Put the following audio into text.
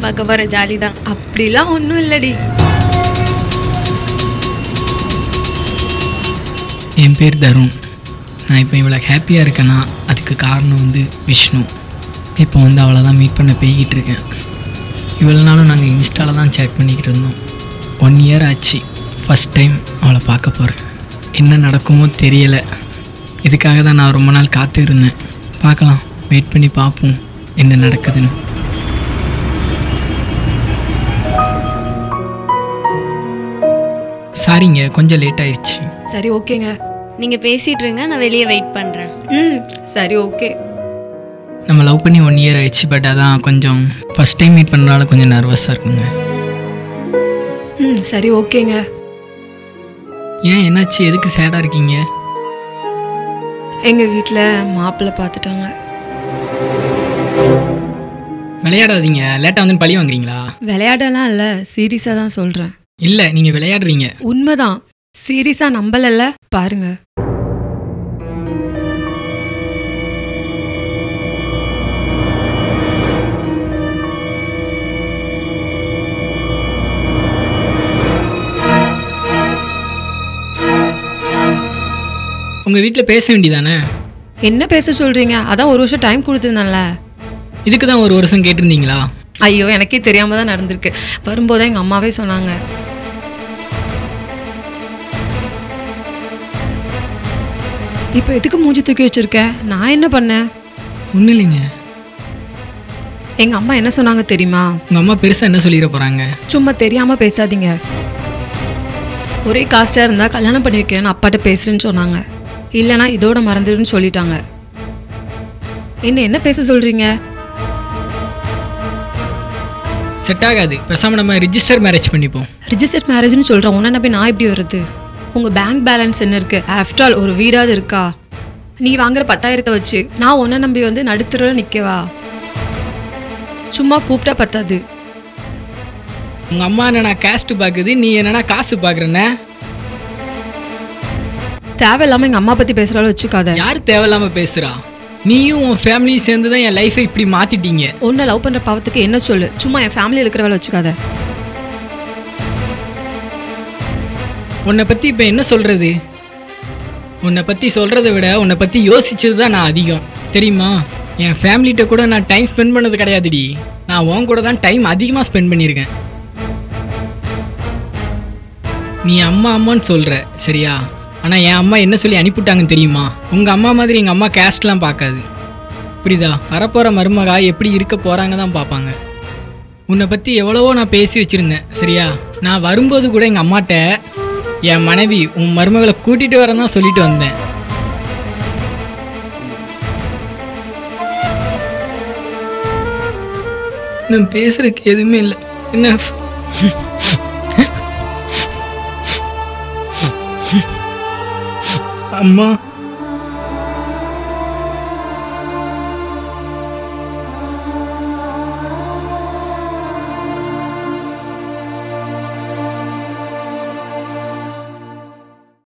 பார்க்க போகிற ஜாலி தான். அப்படிலாம் ஒன்றும் இல்லடி. என் பேர் தருண். நான் இப்போ இவ்வளோ ஹாப்பியாக இருக்கேன்னா அதுக்கு காரணம் விஷ்ணு. இப்போ அவளை தான் மீட் பண்ண போய்கிட்டு இருக்கேன். இவ்வளோ நாளும் நாங்கள் இன்ஸ்டாவில் தான் சேட் பண்ணிக்கிட்டு இருந்தோம். 1 இயர் ஆச்சு. ஃபஸ்ட் டைம் அவளை பார்க்க போகிறேன். என்ன நடக்குமோ தெரியலை. இதுக்காக தான் நான் ரொம்ப நாள் காத்து இருந்தேன். பார்க்கலாம், வெயிட் பண்ணி பார்ப்போம் என்ன நடக்குதுன்னு. சாரிங்க, கொஞ்சம் லேட் ஆயிடுச்சு. சரி ஓகேங்க, நீங்கள் பேசிகிட்டு இருங்க, நான் வெளியே வெயிட் பண்ணுறேன். சரி ஓகே. நம்ம லவ் பண்ணி 1 இயர் ஆயிடுச்சு. பட் அதான் கொஞ்சம் ஃபஸ்ட் டைம் மீட் பண்ணுறதால கொஞ்சம் நர்வஸாக இருக்குங்க. சரி ஓகேங்க. ஏன், என்னாச்சு? எதுக்கு சேடாக இருக்கீங்க? எங்கள் வீட்டில் மாப்பிள்ளை பார்த்துட்டாங்க. விளையாடாதீங்க, லேட்டாக பழி வாங்குறீங்களா? விளையாடலாம் இல்லை, சீரியஸாக தான் சொல்கிறேன். இல்லை, நீங்கள் விளையாடுறீங்க. உண்மைதான், சீரியஸாக நம்பலல்ல. பாருங்க. உங்கள் வீட்டில் பேச வேண்டியதானே? என்ன பேச சொல்கிறீங்க? அதான் 1 வருஷம் டைம் கொடுத்துருந்தேன்ல. இதுக்கு தான் 1 வருஷம் கேட்டிருந்தீங்களா? ஐயோ, எனக்கே தெரியாமல் தான் நடந்திருக்கு. வரும்போது எங்கள் அம்மாவே சொன்னாங்க. இப்போ எதுக்கு மூஞ்சி தூக்கி வச்சுருக்கேன்? நான் என்ன பண்ணேன்? ஒன்றும் இல்லைங்க. எங்கள் அம்மா என்ன சொன்னாங்க தெரியுமா? உங்கள் அம்மா பெருசாக என்ன சொல்லிட போகிறாங்க? சும்மா தெரியாமல் பேசாதீங்க. ஒரே காஸ்ட்டாக இருந்தால் கல்யாணம் பண்ணி வைக்கிறேன்னு அப்பாட்ட பேசுகிறேன்னு சொன்னாங்க. இல்லைனா இதோட மறந்துடுன்னு சொல்லிட்டாங்க. என்ன பேச சொல்கிறீங்க? செட் ஆகாது. பேசாமல் நம்ம ரிஜிஸ்டர் மேரேஜ் பண்ணிப்போம். ரிஜிஸ்டர் மேரேஜ்னு சொல்கிறேன். உன்னை நம்பி நான் எப்படி வருது? உங்கள் பேங்க் பேலன்ஸ் என்ன இருக்குது? ஆஃப்டர் ஆல் ஒரு வீடாவது இருக்கா? நீ வாங்குற 10,000 வச்சு நான் உன்னை நம்பி நடுத்தர நிற்கவா? சும்மா கூப்பிட்டா பத்தாது. உங்கள் அம்மா என்னன்னா கேஸ்ட்டு பார்க்குது, நீ என்னன்னா காசு பார்க்குறேன்ன. தேவையில்லாமல் எங்கள் அம்மா பற்றி பேசுகிறாலும் வச்சுக்காத. யார் தேவையில்லாமல் பேசுகிறா? நீயும் உன் ஃபேமிலியும் சேர்ந்து தான் என் லைஃபை இப்படி மாற்றிட்டீங்க. உன்னை லவ் பண்ணுற பாவத்துக்கு என்ன சொல்லு? சும்மா என் ஃபேமிலியில் இருக்கிற வேலை வச்சுக்காத. உன்னை பற்றி இப்போ என்ன சொல்கிறது? உன்னை பற்றி சொல்கிறத விட உன்னை பற்றி யோசிச்சது தான் நான் அதிகம், தெரியுமா? என் ஃபேமிலிகிட்ட கூட நான் டைம் ஸ்பெண்ட் பண்ணது கிடையாதுடி. நான் உன் கூட தான் டைம் அதிகமாக ஸ்பெண்ட் பண்ணியிருக்கேன். நீ அம்மா அம்மான்னு சொல்கிற, சரியா? ஆனால் என் அம்மா என்ன சொல்லி அனுப்பிவிட்டாங்கன்னு தெரியுமா? உங்கள் அம்மா மாதிரி எங்கள் அம்மா கேஸ்ட்லாம் பார்க்காது, புரியுதா? வரப்போகிற மருமகா எப்படி இருக்க போகிறாங்க தான் பார்ப்பாங்க. உன்னை பற்றி எவ்வளவோ நான் பேசி வச்சுருந்தேன், சரியா? நான் வரும்போது கூட எங்கள் அம்மாட்ட என் மனைவி உன் மருமகளை கூட்டிகிட்டு வரேன் தான் சொல்லிட்டு வந்தேன். நான் பேசுறதுக்கு எதுவுமே இல்லை. என்ன அம்மா?